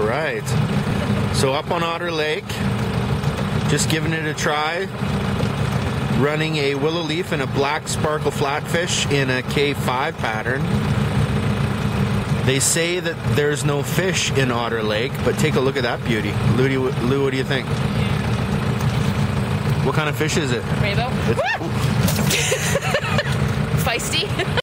right. So up on Otter Lake, just giving it a try. Running a willow leaf and a black sparkle flatfish in a K5 pattern. They say that there's no fish in Otter Lake, but take a look at that beauty. Lou, what do you think? What kind of fish is it? Rainbow. Feisty.